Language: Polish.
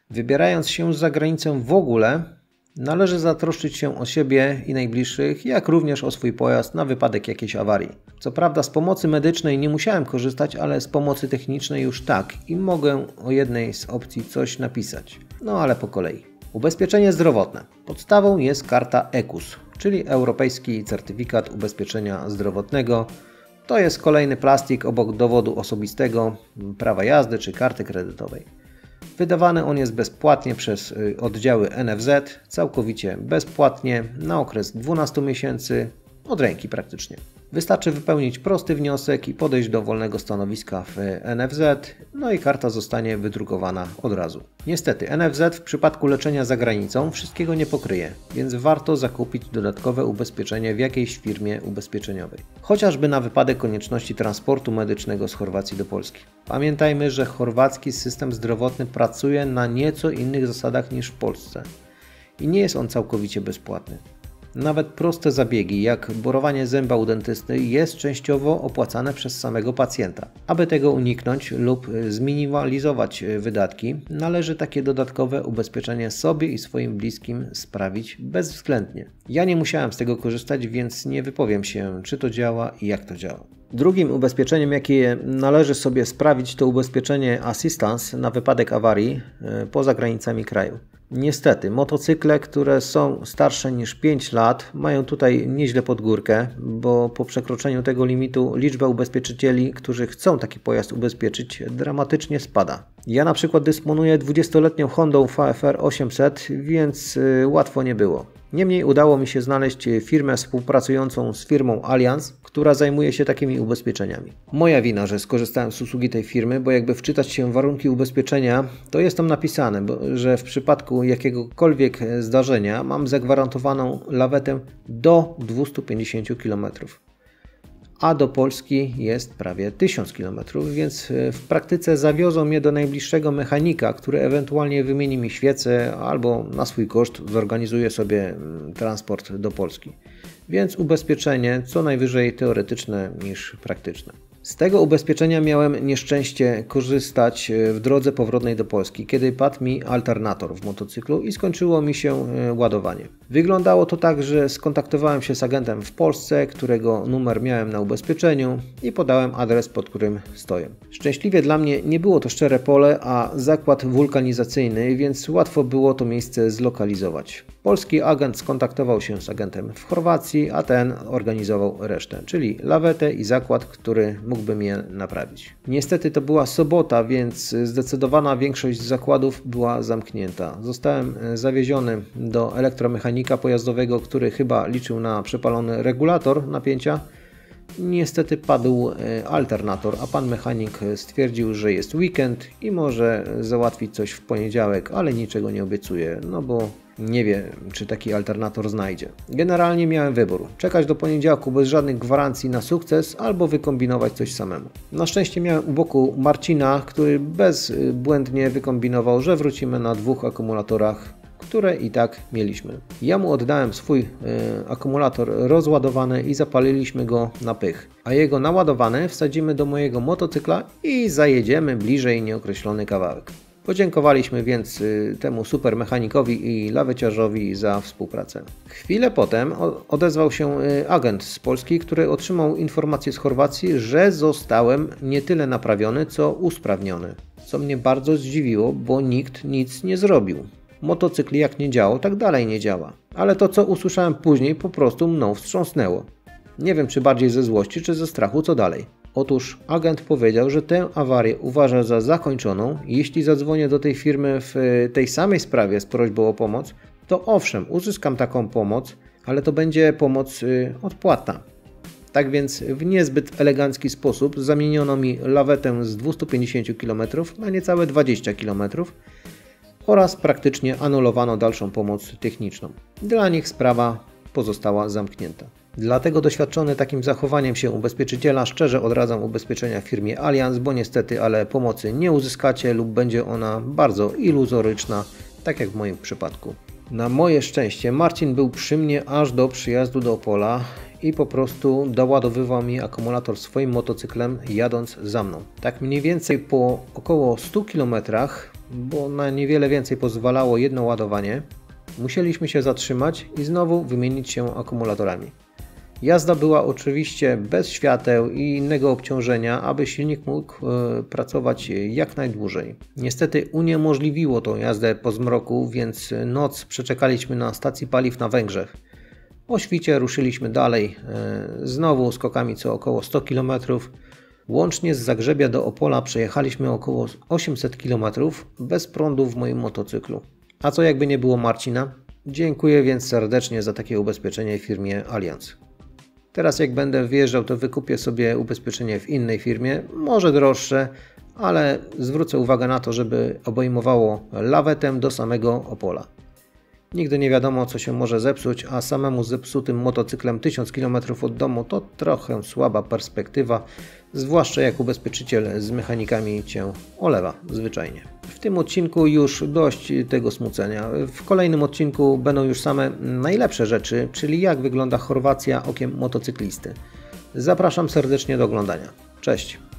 Wybierając się za granicę w ogóle, należy zatroszczyć się o siebie i najbliższych, jak również o swój pojazd na wypadek jakiejś awarii. Co prawda z pomocy medycznej nie musiałem korzystać, ale z pomocy technicznej już tak i mogę o jednej z opcji coś napisać. No ale po kolei. Ubezpieczenie zdrowotne. Podstawą jest karta EKUS, czyli Europejski Certyfikat Ubezpieczenia Zdrowotnego. To jest kolejny plastik obok dowodu osobistego, prawa jazdy czy karty kredytowej. Wydawany on jest bezpłatnie przez oddziały NFZ, całkowicie bezpłatnie na okres 12 miesięcy, od ręki praktycznie. Wystarczy wypełnić prosty wniosek i podejść do wolnego stanowiska w NFZ, no i karta zostanie wydrukowana od razu. Niestety NFZ w przypadku leczenia za granicą wszystkiego nie pokryje, więc warto zakupić dodatkowe ubezpieczenie w jakiejś firmie ubezpieczeniowej. Chociażby na wypadek konieczności transportu medycznego z Chorwacji do Polski. Pamiętajmy, że chorwacki system zdrowotny pracuje na nieco innych zasadach niż w Polsce i nie jest on całkowicie bezpłatny. Nawet proste zabiegi, jak borowanie zęba u dentysty, jest częściowo opłacane przez samego pacjenta. Aby tego uniknąć lub zminimalizować wydatki, należy takie dodatkowe ubezpieczenie sobie i swoim bliskim sprawić bezwzględnie. Ja nie musiałem z tego korzystać, więc nie wypowiem się, czy to działa i jak to działa. Drugim ubezpieczeniem, jakie należy sobie sprawić, to ubezpieczenie Assistance na wypadek awarii poza granicami kraju. Niestety, motocykle, które są starsze niż 5 lat, mają tutaj nieźle pod górkę, bo po przekroczeniu tego limitu liczba ubezpieczycieli, którzy chcą taki pojazd ubezpieczyć, dramatycznie spada. Ja na przykład dysponuję 20-letnią Hondą VFR 800, więc łatwo nie było. Niemniej udało mi się znaleźć firmę współpracującą z firmą Allianz, która zajmuje się takimi ubezpieczeniami. Moja wina, że skorzystałem z usługi tej firmy, bo jakby wczytać się w warunki ubezpieczenia, to jest tam napisane, że w przypadku jakiegokolwiek zdarzenia mam zagwarantowaną lawetę do 250 km. A do Polski jest prawie 1000 km, więc w praktyce zawiozą mnie do najbliższego mechanika, który ewentualnie wymieni mi świecę albo na swój koszt zorganizuje sobie transport do Polski. Więc ubezpieczenie co najwyżej teoretyczne niż praktyczne. Z tego ubezpieczenia miałem nieszczęście korzystać w drodze powrotnej do Polski, kiedy padł mi alternator w motocyklu i skończyło mi się ładowanie. Wyglądało to tak, że skontaktowałem się z agentem w Polsce, którego numer miałem na ubezpieczeniu i podałem adres, pod którym stoję. Szczęśliwie dla mnie nie było to szczere pole, a zakład wulkanizacyjny, więc łatwo było to miejsce zlokalizować. Polski agent skontaktował się z agentem w Chorwacji, a ten organizował resztę, czyli lawetę i zakład, który mógłby mnie naprawić. Niestety to była sobota, więc zdecydowana większość zakładów była zamknięta. Zostałem zawieziony do elektromechanika pojazdowego, który chyba liczył na przepalony regulator napięcia. Niestety padł alternator, a pan mechanik stwierdził, że jest weekend i może załatwić coś w poniedziałek, ale niczego nie obiecuje, no bo nie wie, czy taki alternator znajdzie. Generalnie miałem wybór: czekać do poniedziałku bez żadnych gwarancji na sukces, albo wykombinować coś samemu. Na szczęście miałem u boku Marcina, który bezbłędnie wykombinował, że wrócimy na 2 akumulatorach, które i tak mieliśmy. Ja mu oddałem swój akumulator rozładowany i zapaliliśmy go na pych, a jego naładowany wsadzimy do mojego motocykla i zajedziemy bliżej nieokreślony kawałek. Podziękowaliśmy więc temu super mechanikowi i laweciarzowi za współpracę. Chwilę potem odezwał się agent z Polski, który otrzymał informację z Chorwacji, że zostałem nie tyle naprawiony, co usprawniony. Co mnie bardzo zdziwiło, bo nikt nic nie zrobił. Motocykl jak nie działał, tak dalej nie działa. Ale to, co usłyszałem później, po prostu mną wstrząsnęło. Nie wiem, czy bardziej ze złości, czy ze strachu, co dalej. Otóż agent powiedział, że tę awarię uważa za zakończoną. Jeśli zadzwonię do tej firmy w tej samej sprawie z prośbą o pomoc, to owszem, uzyskam taką pomoc, ale to będzie pomoc odpłatna. Tak więc w niezbyt elegancki sposób zamieniono mi lawetę z 250 km na niecałe 20 km oraz praktycznie anulowano dalszą pomoc techniczną. Dla nich sprawa pozostała zamknięta. Dlatego doświadczony takim zachowaniem się ubezpieczyciela szczerze odradzam ubezpieczenia w firmie Allianz, bo niestety, ale pomocy nie uzyskacie lub będzie ona bardzo iluzoryczna, tak jak w moim przypadku. Na moje szczęście Marcin był przy mnie aż do przyjazdu do Opola i po prostu doładowywał mi akumulator swoim motocyklem jadąc za mną. Tak mniej więcej po około 100 km bo na niewiele więcej pozwalało jedno ładowanie, musieliśmy się zatrzymać i znowu wymienić się akumulatorami. Jazda była oczywiście bez świateł i innego obciążenia, aby silnik mógł pracować jak najdłużej. Niestety uniemożliwiło tą jazdę po zmroku, więc noc przeczekaliśmy na stacji paliw na Węgrzech. O świcie ruszyliśmy dalej, znowu skokami co około 100 km. Łącznie z Zagrzebia do Opola przejechaliśmy około 800 km bez prądu w moim motocyklu. A co jakby nie było Marcina? Dziękuję więc serdecznie za takie ubezpieczenie firmie Allianz. Teraz jak będę wjeżdżał, to wykupię sobie ubezpieczenie w innej firmie, może droższe, ale zwrócę uwagę na to, żeby obejmowało lawetem do samego Opola. Nigdy nie wiadomo, co się może zepsuć, a samemu zepsutym motocyklem 1000 km od domu to trochę słaba perspektywa, zwłaszcza jak ubezpieczyciel z mechanikami Cię olewa zwyczajnie. W tym odcinku już dość tego smucenia. W kolejnym odcinku będą już same najlepsze rzeczy, czyli jak wygląda Chorwacja okiem motocyklisty. Zapraszam serdecznie do oglądania. Cześć!